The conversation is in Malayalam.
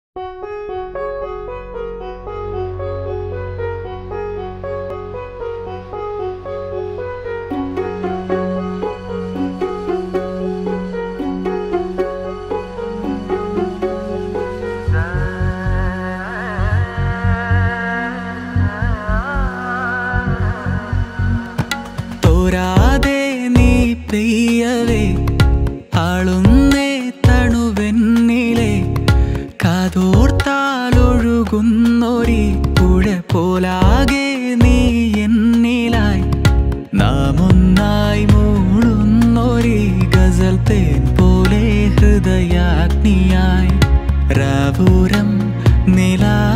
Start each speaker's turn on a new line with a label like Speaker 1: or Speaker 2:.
Speaker 1: തോരാതെ നീ പ്രിയവേ ആളുന്നേ തണുവെന്നിലെ കാതോർത്താലൊഴുകുന്നൊരി പുഴ പോലാകെ നീ എന്നിലായി നാം ഒന്നായി മൂളുന്നൊരി ഗസൽ തേൻ പോലെ ഹൃദയാഗ്നിയായി രാപൂരം നിലാ